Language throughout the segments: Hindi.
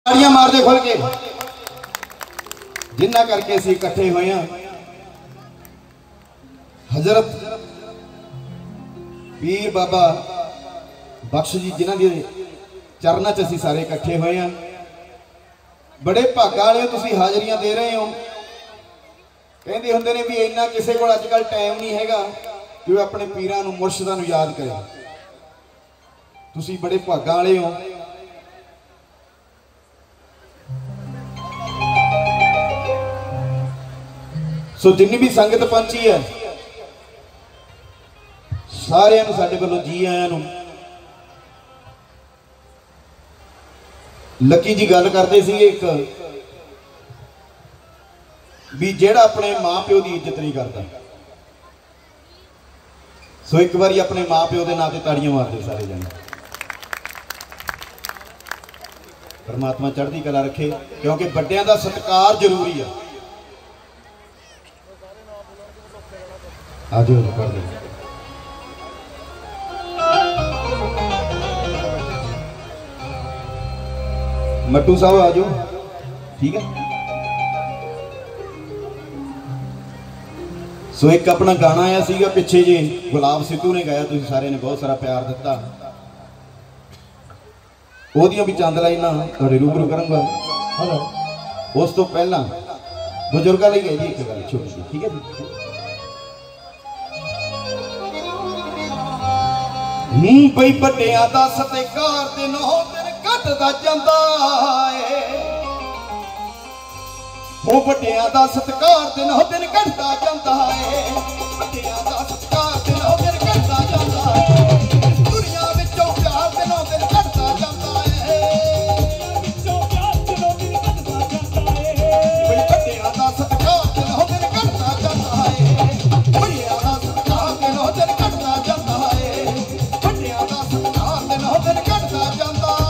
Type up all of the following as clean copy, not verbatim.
ताड़ियां मार दे खुल के जिन्ना करके असीं इकट्ठे होए हां। हजरत पीर बाबा बख्श जी जिन्हां दे चरनां च असीं सारे इकट्ठे होए हां। बड़े भागा वाले तुसीं हाजरियां दे रहे हो। कहंदे हुंदे ने भी इन्ना किसी कोल अजकल टाइम नहीं हैगा कि वो अपने पीरां नूं मुर्शदां नूं याद करे। तुसीं बड़े भागा वाले हो। सो जिन्नी भी संगत पहुंची है सारे साडे वालों जी आया नूं। लकी जी गल करते सी एक भी जेड़ा अपने मां प्यो की इज्जत नहीं करता। सो एक बारी अपने मां प्यो के नाम से ताड़ियां मारते सारे जने। परमात्मा चढ़ती कला रखे क्योंकि बड़ियां दा सत्कार जरूरी है। आज कर दे मट्टू साहब आ जाओ। ठीक है। सो एक अपना गाना आया सीगा पिछे जी गुलाब सिद्धू ने गाया। तुसीं सारे ने बहुत सारा प्यार दिता। ओदियां भी चंद लाइनां तुहाडे रूबरू करूंगा। उस तो पहला बुजुर्गां लई है जी एक गल छोटी जी। ठीक है जी। बई बड़ियां दा सत्कार ते नौ दिन घटदा जांदा है। वो बड़ियां दा सत्कार ते नौ दिन घटदा जांदा है। बड़ियां दा सत्कार ते नौ दिन घटदा जांदा है। इस दुनिया विचों प्यार ते नौ दिन घटदा जांदा है। विचों प्यार ते नौ दिन घटदा जांदा है। बई बड़ियां दा सत्कार ते नौ दिन घटदा जांदा है। बड़ियां दा सत्कार ते नौ दिन घटदा जांदा है। बड़ियां दा सत्कार ते नौ दिन घटदा जांदा है।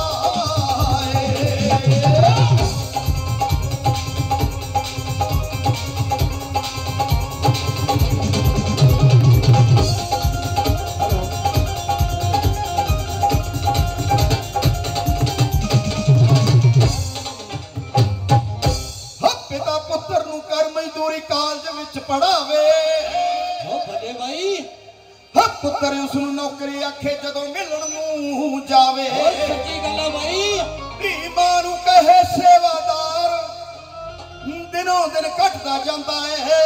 पुत्र उसनूं नौकरी आखे जदों मिलण नूं जावे। सच्ची गल है भाई। मां नूं कहे सेवादार दिनों दिन घटदा जांदा है।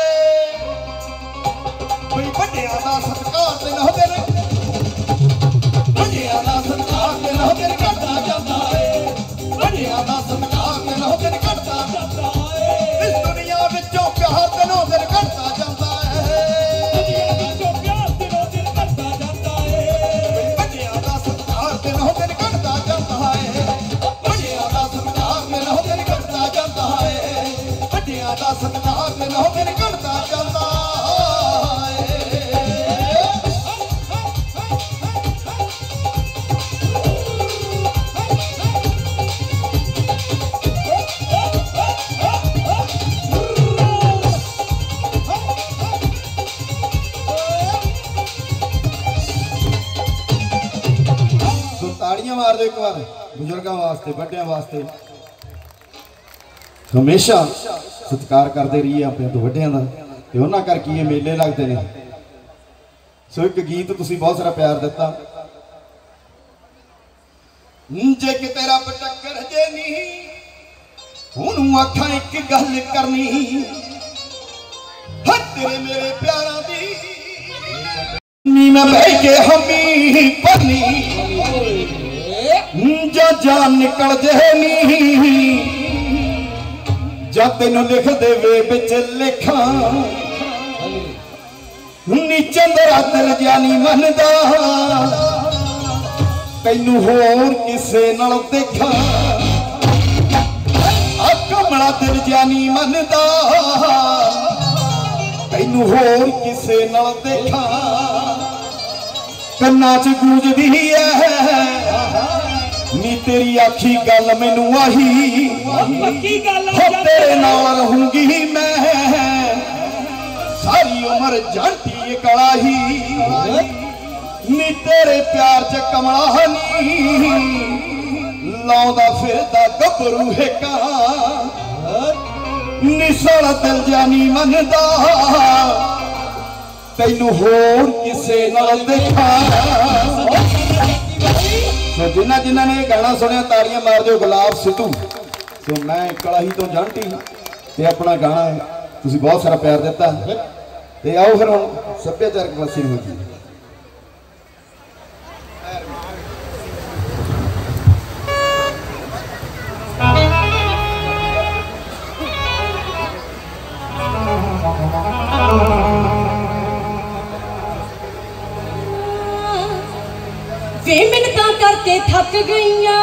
बई वड्डियां दा सत्कार ते नौ दिन वड्डियां दा सत्कार ते नौ दिन घटदा जांदा है। वड्डियां दा सत्कार ते नौ दिन घटदा जांदा है। इस दुनिया विचों प्यार ते नौ दिन घटदा जांदा है। सत्कार में नौ दिन घटदा जांदा है। तो ताड़ियां मार दो एक बार बुजुर्गों वास्ते बड़ियां वास्ते। हमेशा सत्कार करते रहिए अपने तो वड्डियां दा ते उन्हां करके ये मेले लगते हैं। सो एक गीत तुसीं बहुत सारा प्यार दिता। जे कि तेरा पटक्कर जे नहीं ओनूं आखां एक गल करनी तेरे मेरे प्यारां दी नी मैं बह के हमी भरनी जो जान निकल जे नहीं जब तेनों लिख देवे बिच लिखा नीचे तेरा दिल जानी मनदा तैनू होर किसे नाल देखा। कमला दिल जानी मनदा तैनू होर किसे नाल देखा। कन्ना च गूंजदी है नी तेरी आखी गल मैनू आही तेरे नाल रहूंगी मैं सारी उम्र जानती कड़ाही। नी तेरे प्यार च कमला नी लाउंदा फिरदा गभरू हेका निसाला दिल जानी मनदा तैनू होर किसे नाल देखा। तो जिन्हां जिन्हां ने गाना सुनिया ताड़ियां मार दिओ। गुलाब सिद्धू तो मैं कलाही तो जांटी ते अपना गाना तुसीं बहुत सारा प्यार दिता ते आओ फिर हुण सभ्याचारक पासे हो जी। वे मिन्नतां करके थक गईयां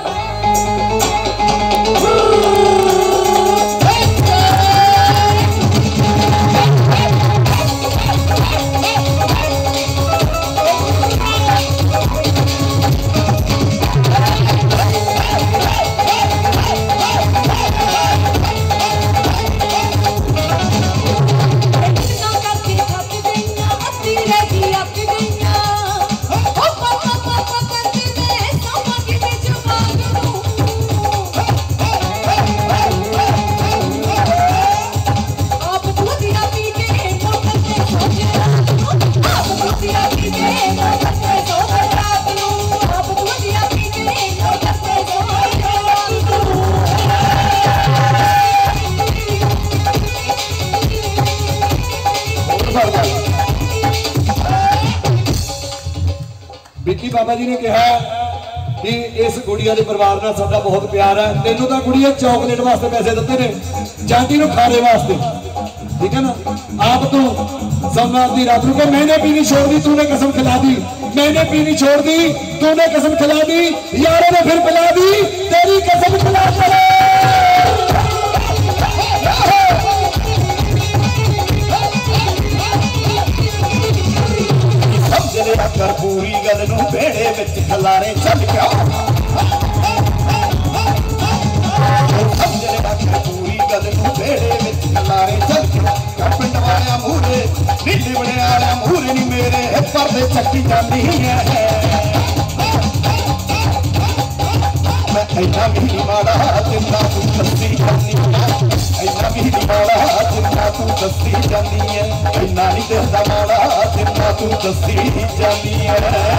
बिक्की बाबा जी ने कहा कि इस गुड़िया के परिवार नाल साडा बहुत प्यार है। तेनों तो गुड़िया चॉकलेट वास्ते पैसे दिते ने, जांटी नूं खाने वास्ते, ठीक है ना। आप तू सोमनाथ दी रात को मैंने पीनी छोड़ दी, तूने कसम खिला दी। मैंने पीनी छोड़ दी, तूने कसम खिला दी। यारों ने फिर पिला दी, तेरी कसम खिला दी। कर पूरी गल नूं बेड़े विच खलारे चल गया। पूरी गल नूं बेड़े विच खलारे चल गया। पिंड वालियां मूहरे नीले बड़ियां मूहरे नी मेरे पर्दे चक्की जांदी है। मैं इन्ना भी नहीं माड़ा जिन्ना तू दस्सी जांदी है। इन्ना भी नहीं माड़ा जिन्ना तू दस्सी जांदी है। इन्ना नहीं दिखदा माड़ा जिन्ना तू दस्सी जांदी है।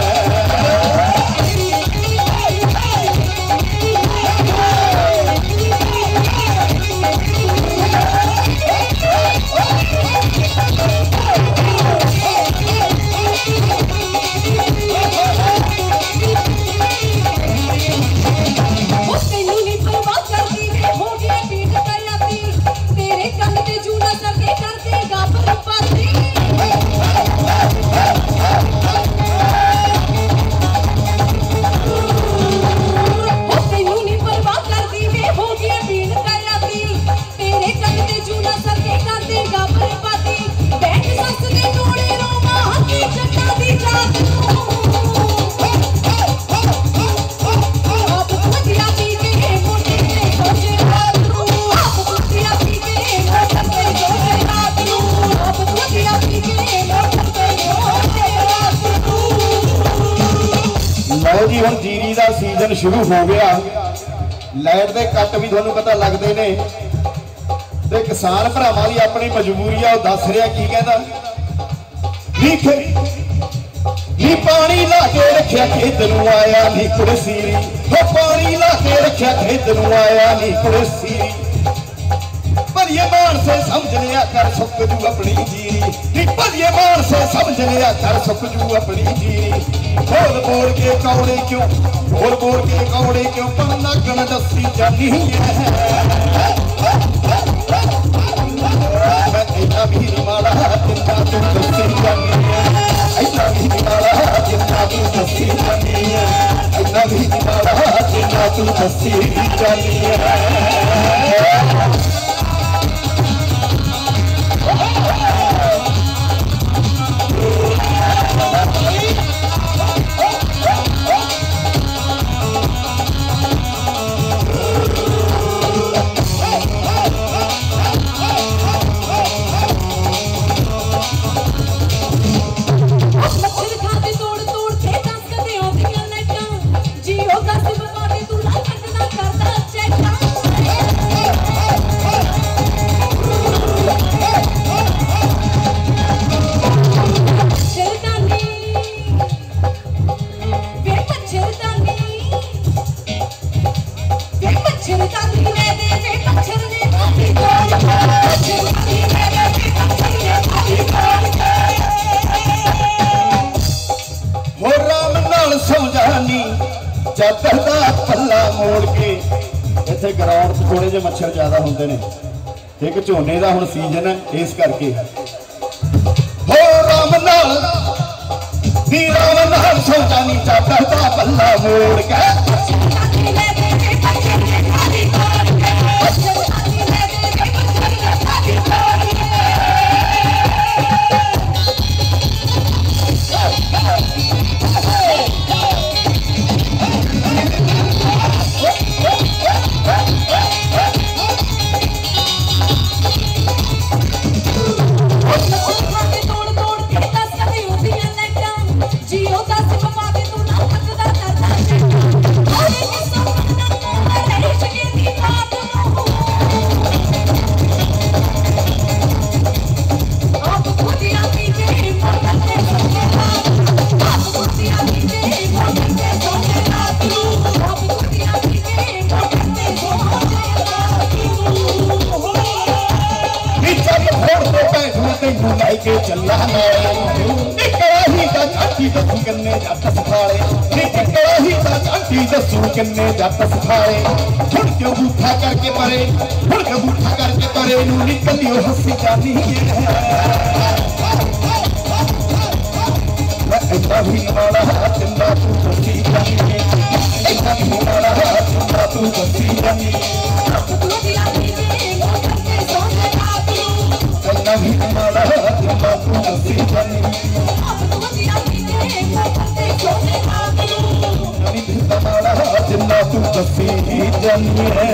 जी हुण जीरी का सीजन शुरू हो गया। लाइट के कट भी तुहानूं पता लगते ने ते किसान भरावां दी अपनी मजबूरी आ। दस रहा की कहंदा नी पानी ला के रखिया खेत नूं आया नी कुड़े सीरी। हो पानी ला के रखिया खेत नूं आया नी कुड़े सीरी। भलिए मान से समझ लिया कर सुख जू अपनी जीरी। नी भलिए मान से समझ लिया कर सुख जू अपनी जीरी। बोल बोल के कौड़े क्यों, बोल बोल के कौड़े क्यों पन्ना गण दसी जानी है। मैं इन्ना भी नहीं माड़ा जिन्ना तू दसी जानी है। इन्ना भी नहीं माड़ा जिन्ना तू दसी जानी है। इन्ना भी नहीं माड़ा जिन्ना तू दसी जानी है। मच्छर खाते तोड़ तोड़ के दस कदे आंदियां लाइटां। जियो दस बता दे तू लाइटां ਚਾਦਰ ਦਾ ਪੱਲਾ ਮੋੜ ਕੇ। ਇੱਥੇ ਗਰਾਊਂਡ 'ਚ ਥੋੜੇ ਜਿਹੇ ਮੱਛਰ ਜ਼ਿਆਦਾ ਹੁੰਦੇ ਨੇ, ਇੱਕ ਝੋਨੇ ਦਾ ਹੁਣ ਸੀਜ਼ਨ ਹੈ ਇਸ ਕਰਕੇ। ਹੋ ਰਾਮ ਨਾਲ ਨੀ ਰਾਮ ਨਾਲ ਸੋਚਾ ਨੀ ਚਾਦਰ ਦਾ ਪੱਲਾ ਮੋੜ ਕੇ। के चला कड़ाही का झांकी दसू कन्ने जट सिखाए। कड़ाही का झांकी दसू कन्ने जट सिखाए। छुड़ के बूठा करके परे, छुड़ के बूठा करके परे नू निकलियो हंसी जानी है। ऐसा भी माड़ा चंदा तू बसी जानी है, ऐसा भी माड़ा चंदा तू बसी जानी है। नहीं माड़ा चंदा तू बसी जानी है, नहीं माड़ा चंदा तू बसी जानी है।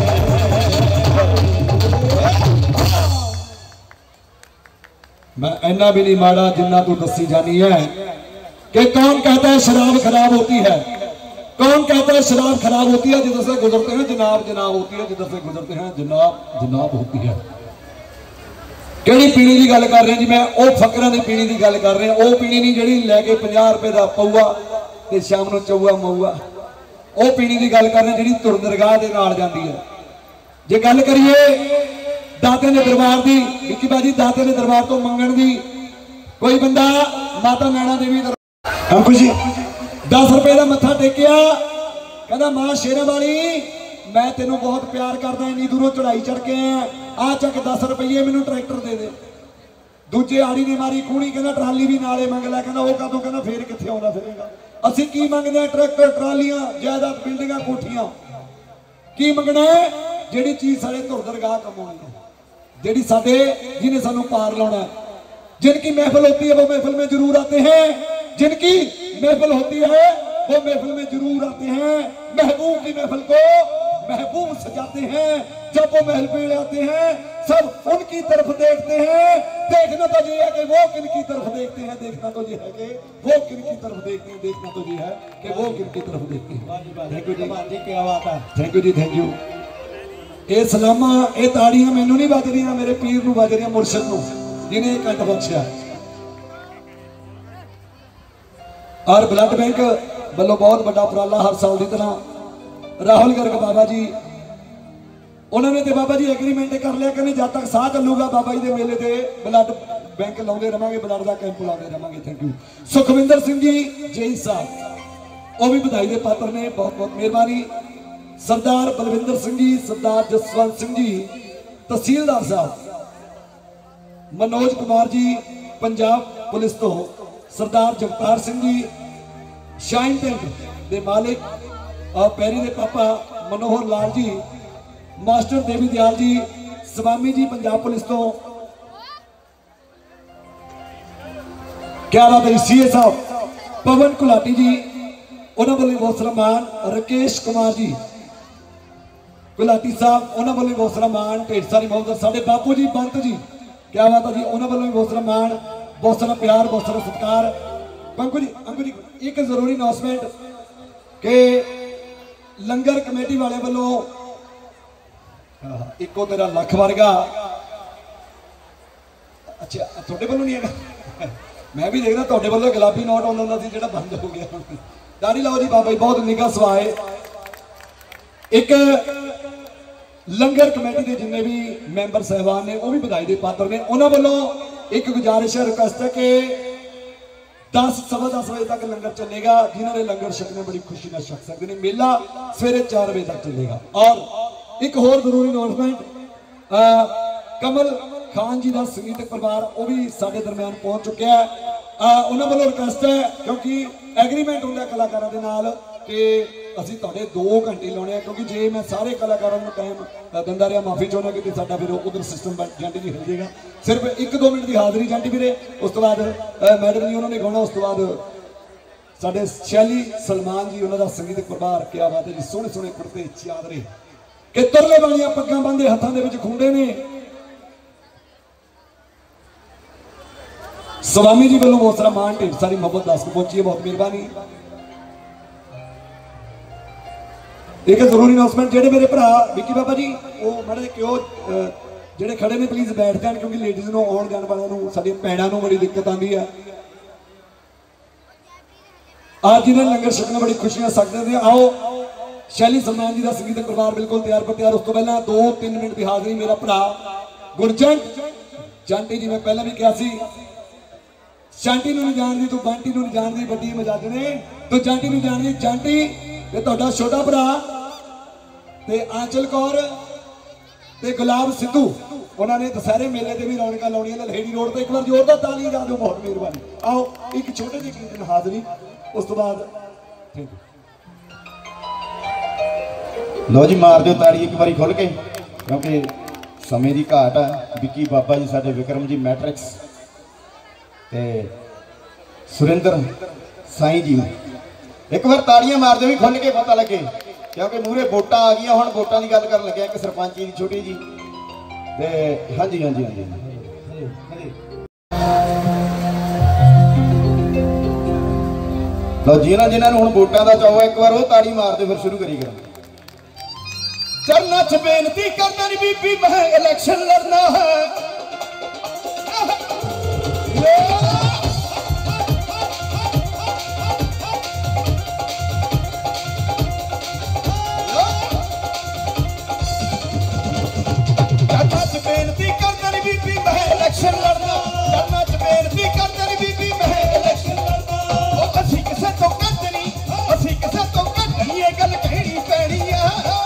मैं इन्ना भी नहीं माड़ा जिन्ना तू दसी जानी है। कि कौन कहता है शराब खराब होती है? कौन कहता है शराब खराब होती है? जिधर से गुजरते हैं जनाब जनाब होती है, जिधर से गुजरते हैं जनाब जनाब होती है। ਕਿਹੜੀ ਪੀਣੀ ਦੀ ਗੱਲ ਕਰ ਰਹੇ ਜੀ? ਮੈਂ ਉਹ ਫਕਰਾਂ ਦੀ ਪੀਣੀ ਦੀ ਗੱਲ ਕਰ ਰਿਹਾ। ਉਹ ਪੀਣੀ ਨਹੀਂ ਜਿਹੜੀ ਲੈ ਕੇ 50 ਰੁਪਏ ਦਾ ਪਊਆ ਤੇ ਸ਼ਾਮ ਨੂੰ ਚੌਆ ਮਊਆ। ਉਹ ਪੀਣੀ ਦੀ ਗੱਲ ਕਰ ਰਹੇ ਜਿਹੜੀ ਧੁਰ ਦਰਗਾਹ ਦੇ ਨਾਲ ਜਾਂਦੀ ਹੈ। ਜੇ ਗੱਲ ਕਰੀਏ ਦਾਤੇ ਦੇ ਦਰਬਾਰ ਦੀ, ਵਿੱਕੀ ਬਾਜੀ ਦਾਤੇ ਦੇ ਦਰਬਾਰ ਤੋਂ ਮੰਗਣ ਦੀ, ਕੋਈ ਬੰਦਾ ਮਾਤਾ ਨੈਣਾ ਦੇਵੀ ਅੰਕੁ ਜੀ 10 ਰੁਪਏ ਦਾ ਮੱਥਾ ਟੇਕਿਆ, ਕਹਿੰਦਾ ਮਾਂ ਸ਼ੇਰਾਂ ਵਾਲੀ मैं तेनों बहुत प्यार करदा, इन्नी दूरों चढ़ाई चढ़ के आ चक 10 रुपये मैनू ट्रैक्टर दे दे। दूजे आड़ी ने मारी कूड़ी, कहना ट्राली भी नाले मंग लै। कहना वो कदों? कहना फिर कित्थे आउंदा फिरेगा। असीं की मंगदे? ट्रैक्टर, ट्रालियां, जायदाद, बिल्डिंगां, कोठियां। की मंगना है? जिहड़ी चीज़ साडे धुर दरगाह कमाउणी है, जिहड़ी साडे जिन्हें सानू पार लाउणा है। जिनकी महफिल होती है वो महफिल में जरूर आते हैं, जिनकी महफिल होती है वो महफिल में जरूर आते हैं। महबूब की महफिल को महबूब सजाते हैं। जब वो महल पे आते हैं सब उनकी तरफ देखते हैं। देखना तो ये है कि वो किन की तरफ देखते हैं, देखना तो ये है कि वो किन की तरफ देखते हैं, देखना तो ये है कि वो किन की तरफ देखते हैं। थैंक यू जी, क्या बात है। थैंक यू जी, थैंक यू। ये सलामा ये ताड़ियां मैनू नहीं बज रही, मेरे पीर नू बज रही, मुर्शद नू जिन्हें कंठ बख्शिया। और ब्लड बैंक वालों बहुत बड़ा उपराला हर साल की तरह राहुल गर्ग बाबा जी उन्होंने तो बाबा जी एग्रीमेंट कर लिया, कहने जब तक साह चलूगा बाबा जी के मेले से ब्लड बैंक लाते रहेंगे, ब्लड का कैंप लाते रहेंगे। Thank you. सुखविंदर सिंह जी जई साहब वो भी बधाई के पात्र ने, बहुत बहुत मेहरबानी। सरदार बलविंदर सिंह जी, सरदार जसवंत सिंह जी, तहसीलदार साहब मनोज कुमार जी पंजाब पुलिस तो, सरदार जगतार सिंह जी शाइन टेंट के मालिक और पैरी के पापा मनोहर लाल जी, मास्टर देवी दयाल जी स्वामी जी पंजाब पुलिस तो, क्या बात है। सीए साहब पवन कुलाटी जी उन्होंने बोले बहुत सलामान। राकेश कुमार जी कुलाटी साहब उन्होंने बोले बहुत सलामान। ढेर सारी मोहब्बत। साढ़े बापू जी बंत जी क्या बात है जी, उन्होंने बोले बहुत सलामान, बहुत सारा प्यार, बहुत सारा सत्कार। अंकु जी एक जरूरी अनाउंसमेंट के लंगर कमेटी वाले वालों इको तेरा लख वर्गा, अच्छा थोड़े वालों नहीं है, मैं भी देखना थोड़े वालों गुलाबी नोट आउंदा सी जिहड़ा बंद हो गया। दाढ़ी लाओ जी बाबा जी, बहुत निघा सुभाव है। एक लंगर कमेटी के जिन्हें भी मैंबर साहबान ने वो भी बधाई के पात्र ने। उन्होंने वालों एक गुजारिश है, रिक्वेस्ट है कि 10 सवा 10 बजे तक लंगर चलेगा। जिन्होंने लंगर छकना बड़ी खुशी नाल छक सकते हैं। मेला सवेरे 4 बजे तक चलेगा। और एक होर जरूरी अनाउंसमेंट, कमल खान जी का संगीतक परिवार वो भी साडे दरम्यान पहुंच चुका है। उन्होंने वालों रिक्वेस्ट है, क्योंकि एग्रीमेंट होंगे कलाकारों के नाल कि ਅਸੀਂ ਤੁਹਾਡੇ 2 घंटे लाने, क्योंकि जे मैं सारे कलाकारों को टाइम दिंदा रहा, माफी चाहना कि साडा फिर उधर सिस्टम जंटी जी हिल जाएगा। सिर्फ 1-2 मिनट की हाज़री जंटी वीरे, उस तो बाद मैडम जी उन्होंने गाना, उस तो बाद साडे शैली सलमान जी उन्होंने संगीतक परिवार। क्या बात है जी, सोहने सोहने कुर्ते चादरे कि तुरले वालियां पग्गां बंदे हत्थां दे विच खुंडे ने। स्वामी जी वालों बहुत सारा मान ढेर सारी मोहब्बत दस को पहुंची है, बहुत मेहरबानी। एक जरूरी अनाउंसमेंट, जेडे मेरे भरा विक्की बाबा जी वो माड़े क्यों जेडे खड़े ने प्लीज बैठ जाए, क्योंकि लेडीज को आने जाने वालों साडी भैणों को बड़ी दिक्कत आती है। आज जिन्हें लंगर छकना बड़ी खुशियां सकते थे। आओ शैली सलमान जी का संगीतक परिवार बिल्कुल तैयार पर तैयार। उस तो पहला 2-3 मिनट की हाज़री मेरा भरा गुरजंट जांटी जी, मैं पहले भी कहा सी जांटी नहीं जानती तू बंटी नहीं जानती, बड़ी मजाक ने तू जांटी नहीं जानती। जांटी ते तुहाडा छोटा भरा ते आंचल कौर ते गुलाब सिद्धू, उन्होंने दशहरे मेले से भी रौनक लाउणियां ने लहेड़ी रोड पर। एक बार जोरदार ताली ला दो, बहुत मेहरबानी। आओ एक छोटे ਜਿਹੇ गीत की हाज़री, उस तो बाद थैंक यू। लो जी मार दो ताड़ी एक बारी खुल के, क्योंकि समय की घाट है। विक्की बाबा जी साडे, विक्रम जी मैट्रिक्स ते सुरेंद्र साई जी, एक बार ताड़ियां मार दो भी खुल के, पता लगे, क्योंकि मूहरे वोटां आ गई। हुण वोटां की गल कर लगे, एक सरपंची की छोटी जी ते हाँ जी हाँ जी हाँ जी। लो जिन्होंने हुण वोटां दा चाव, एक बार वो ताड़ी मार दो, फिर शुरू करी करा। चरना च बेनती करना नी बीबी, मैं इलेक्शन लड़ना है। बेनती करना नी बीबी, मैं इलेक्शन लड़ना। करना च बेनती करना नी बीबी, मैं इलेक्शन लड़ना। ओ असी किसे तो घट नहीं, असी किसे तो घट नहीं, ये गल कहनी पैनी है।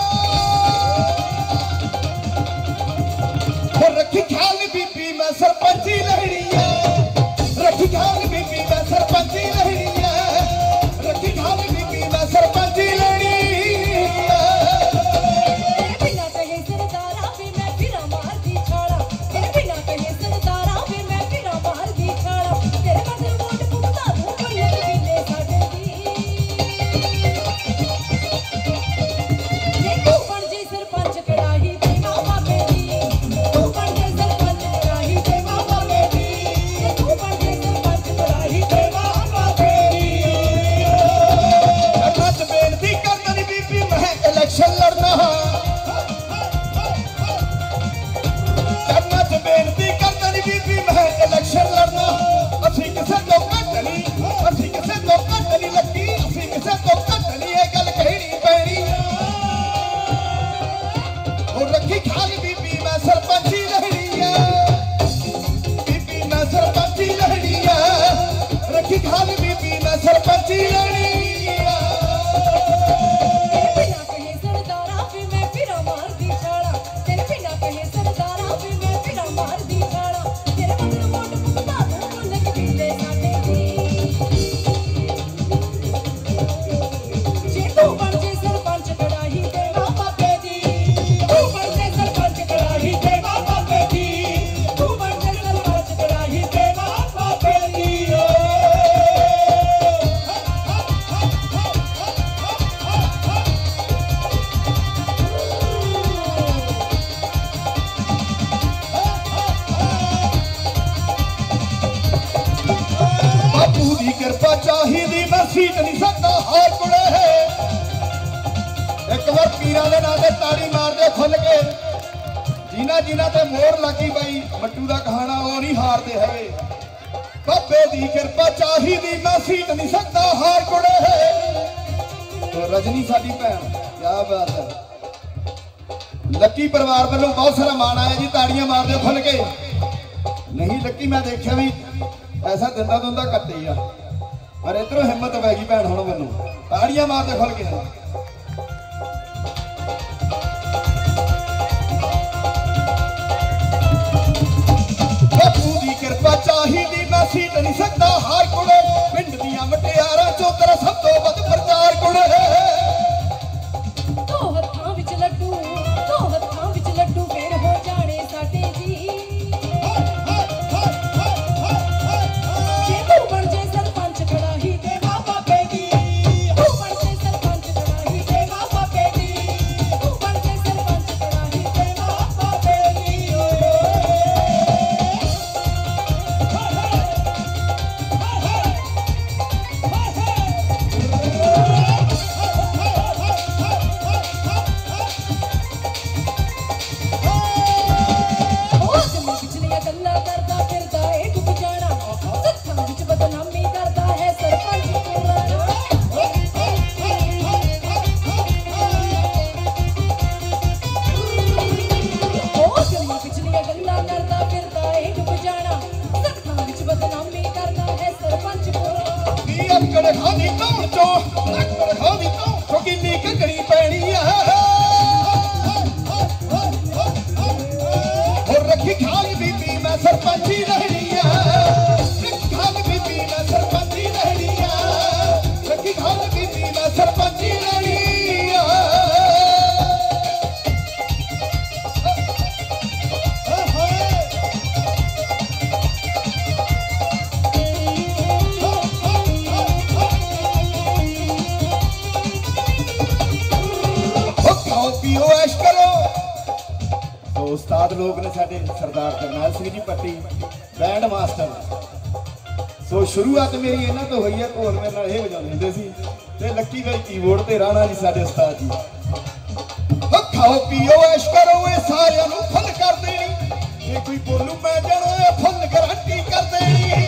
रखी ख्याल बीबी, मैं सरपंची लहरी है। रखी ख्याल बीबी, मैं सरपंची लहरी है। रखी ख्याल बीबी, मैं सरपंची लहरी है। सीट नहीं सकता हार कुड़े है। एक बार पीरा दे नाम से ताड़ी मार दे खुल के, जिन्ना जिन्ना ते मोर लगी बई मट्टू दा कहाना वो नहीं हारते है। बाबे दी कृपा चाहिदी, मैं सीट नहीं सकता हार कुड़े है। तो रजनी साडी भैन, क्या बात है। लक्की परिवार वालों बहुत सारा मान आया जी, ताड़ियां मार दे खुल के। नहीं लक्की मैं देखा भी ऐसा दिंदा दुंदा कट्टे आ। पर इधरों हिम्मत पैगी भैन हुण मैनूं ताड़ियां मारदे खुल के बापू दी कृपा चाहिदी मैं सीट नहीं सकदा हार कुड़े पिंड दियां मटियारां चों तेरा सब तो वध प्रचार कुड़े दो हत्थां विच लड्डू फेर हो जाने साडे जी जे तू बन जे सरपंच कड़ाही ते बाबा बेटी तू बन जे सरपंच कड़ाही ते बाबा बेटी तू बन जे सरपंच कड़ाही ते बाबा बेटी पिछलियां गल्लां करदा फिरदा ए डुब जाना सत्थां विच बदनामी करदा है सरपंच पुराना पिछलियां गल्लां करदा फिरदा ए डुब जाना सत्थां विच बदनामी करदा है सरपंच पुराना नी अक्कड़ खादी तौण चो किन्नी ककड़ी पैणी आ रखी खाल बीबी मैं सरपंची रहनी रखी खाल बीबी मैं सरपंची रहनी रखी खाल बीबी मैं सरपंची रहनी खाओ पियो ऐश करो तो उस्ताद लोग ने साडे सरदार करनाल सिंह जी पट्टी बैंड मास्टर सो शुरुआत मेरी इन्हां तो होई है ढोल मेरे नाल ਇਹ ਵਜਾਉਂਦੇ ਹੁੰਦੇ ਸੀ ਤੇ ਲੱਕੀ ਬਾਈ ਕੀਬੋਰਡ ਤੇ ਰਾਣਾ ਜੀ ਸਾਡੇ ਉਸਤਾਦ ਜੀ ਖਾਓ ਪੀਓ ਐਸ਼ ਕਰੋ ਇਹ ਸਾਰਿਆਂ ਨੂੰ ਫੁੱਲ ਕਰ ਦੇਣੀ ਜੇ ਕੋਈ ਬੋਲੂ ਮੈਂ ਜਾਣਾ ਫੁੱਲ ਗਾਰੰਟੀ ਕਰ ਦੇਣੀ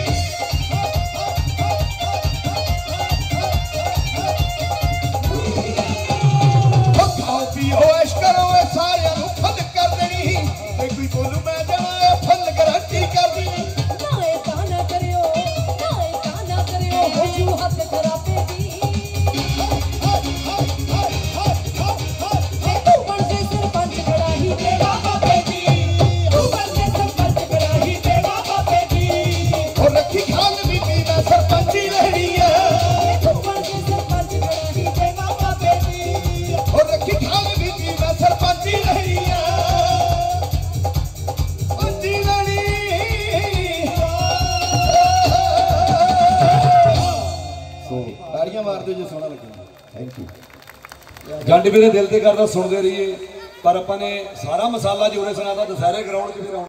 ਖਾਓ ਪੀਓ ਐਸ਼ ਕਰੋ ਇਹ ਸਾਰਿਆਂ ਨੂੰ ਫੁੱਲ ਕਰ ਦੇਣੀ ਜੇ ਕੋਈ ਬੋਲੂ ਮੈਂ ਜਾਣਾ ਫੁੱਲ ਗਾਰੰਟੀ ਕਰ ਦੇਣੀ ਨਾ ਇਹ ਤਾਂ ਨਾ ਕਰਿਓ ਹੋ ਜੂ ਹੱਥ ਖਰਾਬੇ ਦੀ ਤੂੰ ਬਣ ਜੇ ਸਰਪੰਚ ਕੜਾਹੀ ਤੇ ਬਾਬਾ ਬੇਟੀ ਤੂੰ ਬਣ ਜੇ ਸਰਪੰਚ ਕੜਾਹੀ ਤੇ ਬਾਬਾ ਬੇਟੀ ਉਹ ਰੱਖੀ ਖਾਲ ਬੀਬੀ ਮੈਂ ਸਰਪੰਚੀ ਰਹਿਣੀ ਤੂੰ ਬਣ ਜੇ ਸਰਪੰਚ ਕੜਾਹੀ ਤੇ ਬਾਬਾ ਬੇਟੀ ਉਹ ਰੱਖੀ ਖਾਲ ਬੀਬੀ ਮੈਂ ਸਰਪੰਚੀ ਰਹਿਣੀ ਪੰਚੀ ਰਹਿਣੀ ਸੋ ਤਾੜੀਆਂ ਮਾਰ ਦਿਓ ਜੇ ਸੋਹਣਾ ਲੱਗੇ ਥੈਂਕ ਯੂ ਜੰਡ ਮੇਰੇ ਦਿਲ ਤੇ ਕਰਦਾ ਸੁਣਦੇ ਰਹੀਏ ਪਰ ਆਪਾਂ ਨੇ ਸਾਰਾ ਮਸਾਲਾ ਜੋਰੇ ਸੁਣਾਤਾ ਦੁਸਹਿਰੇ ਗਰਾਊਂਡ 'ਚ ਫਿਰ